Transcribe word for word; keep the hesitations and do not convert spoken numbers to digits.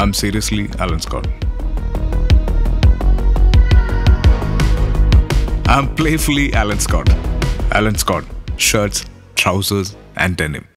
I'm seriously Alan Scott. I'm playfully Alan Scott. Alan Scott, shirts, trousers, and denim.